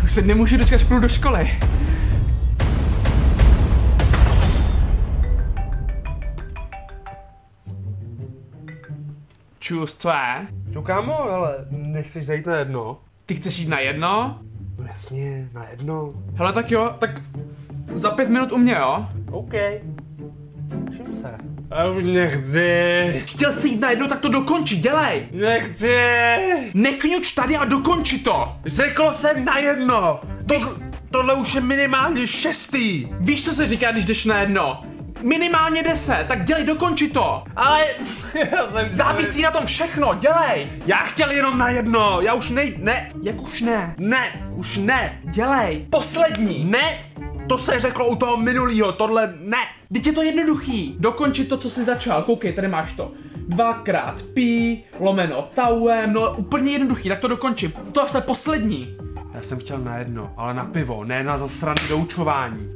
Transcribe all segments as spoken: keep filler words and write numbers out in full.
Už se nemůžu dočkat, až půjdu do školy. Čus, co je? Jo kámo, ale nechceš zajít na jedno? Ty chceš jít na jedno? No jasně, na jedno. Hele, tak jo, tak za pět minut u mě, jo? OK. Všim se. Já už nechci. Chtěl jsi jít na jedno, tak to dokonči, dělej! Nechci. Nekňuč tady a dokonči to! Řekl jsem na jedno. To, tohle už je minimálně šestý. Víš, co se říká, když jdeš na jedno? Minimálně deset, tak dělej, dokonči to! Ale já jsem... Závisí na tom všechno, dělej! Já chtěl jenom na jedno, já už nej... Ne. Jak už ne? Ne, už ne. Dělej! Poslední! Ne. To se řeklo u toho minulýho, tohle ne. Teď je to jednoduchý. Dokončit to, co jsi začal. Koukej, tady máš to. Dvakrát pí, lomeno tauem, no úplně jednoduchý, tak to dokončím. To je poslední. Já jsem chtěl na jedno, ale na pivo, ne na zasraný doučování.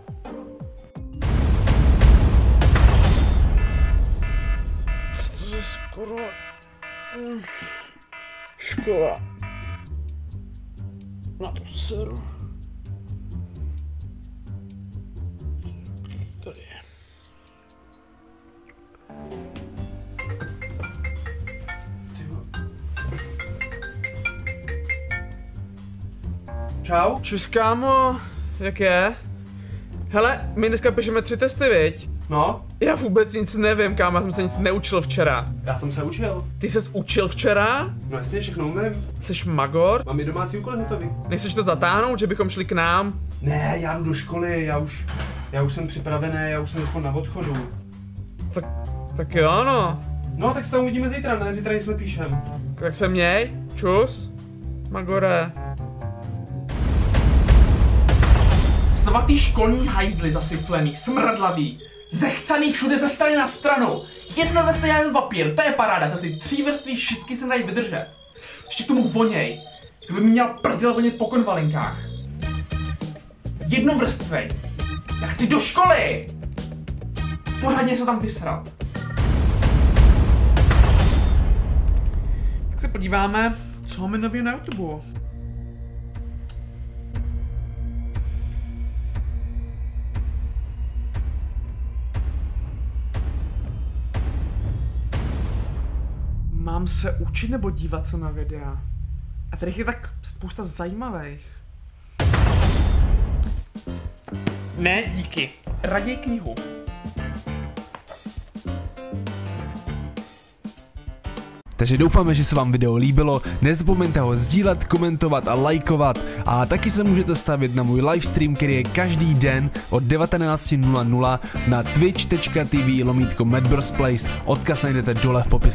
Co to za skoro... Škola. Na to seru. Tady je. Čau. Čus, kámo, jak je? Hele, my dneska píšeme tři testy, viď? No? Já vůbec nic nevím, kámo, já jsem se nic neučil včera. Já jsem se učil. Ty ses učil včera? No jasně, všechno umím. Jseš magor? Mám i domácí úkoly hotový. Nechceš to zatáhnout, že bychom šli k nám? Ne, já jdu do školy, já už, já už jsem připravený, já už jsem jako na odchodu. Tak, tak jo, no. No, tak se tam uvidíme zítra, ne? Zítra nic nepíšem. Tak se měj, čus, magore. Svatý školní hajzly zasyplený, smradlavý, zechcaný všude ze strany na stranu. Jedno vrství jádro papír, to je paráda, to si tří vrství šitky se dají vydržet. Ještě k tomu voněj, kdyby mi měl prdel vonět po konvalinkách. Jedno vrství. Já chci do školy! Pořádně se tam vysrat. Tak se podíváme, co máme nově na YouTube. Mám se učit nebo dívat se na videa? A tady je tak spousta zajímavých. Ne, díky. Raději knihu. Takže doufáme, že se vám video líbilo, nezapomeňte ho sdílet, komentovat a lajkovat a taky se můžete stavit na můj livestream, který je každý den od devatenáct nula nula na twitch tečka tv lomítko Madburst Place, odkaz najdete dole v popisku.